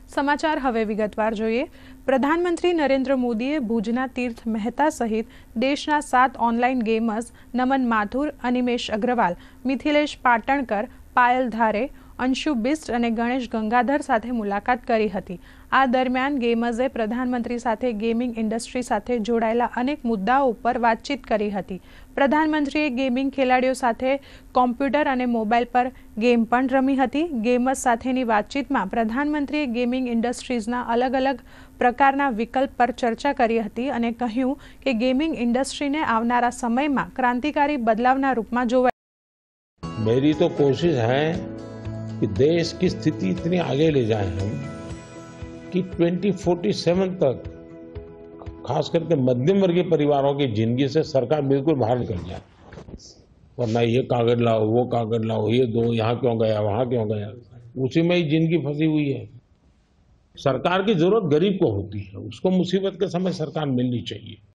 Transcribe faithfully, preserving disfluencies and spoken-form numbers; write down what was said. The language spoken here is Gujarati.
સમાચાર હવે વિગતવાર જોઈએ। પ્રધાનમંત્રી નરેન્દ્ર મોદીએ ભુજના તીર્થ મહેતા સહિત દેશના સાત ઓનલાઈન ગેમર્સ નમન માથુર, અનિમેશ અગ્રવાલ, મિથિલેશ પાટણકર, પાયલ ધારે, અંશુ બિસ્ટ અને ગણેશ ગંગાધર સાથે મુલાકાત કરી હતી। આ દરમિયાન ગેમર્સે પ્રધાનમંત્રી સાથે ગેમિંગ ઇન્ડસ્ટ્રી સાથે જોડાયેલા અનેક મુદ્દાઓ ઉપર વાતચીત કરી હતી। પ્રધાનમંત્રીએ ગેમિંગ ખેલાડીઓ સાથે કોમ્પ્યુટર અને મોબાઈલ પર ગેમ પણ રમી હતી। ગેમર્સ સાથેની વાતચીતમાં પ્રધાનમંત્રીએ ગેમિંગ ઇન્ડસ્ટ્રીઝના અલગ અલગ પ્રકારના વિકલ્પ પર ચર્ચા કરી હતી અને કહ્યું કે ગેમિંગ ઇન્ડસ્ટ્રીને આવનારા સમયમાં ક્રાંતિકારી બદલાવના રૂપમાં જોવાય। मेरी तो कोशिश है कि देश की स्थिति इतनी आगे ले जाएं हम कि ट्वेंटी फोर्टी सेवन तक खास करके मध्यम वर्गीय परिवारों की जिंदगी से सरकार बिल्कुल बाहर निकल जाए। वरना ये कागज लाओ, वो कागज लाओ, ये दो, यहाँ क्यों गया, वहाँ क्यों गया, उसी में ही जिंदगी फंसी हुई है। सरकार की जरूरत गरीब को होती है, उसको मुसीबत के समय सरकार मिलनी चाहिए।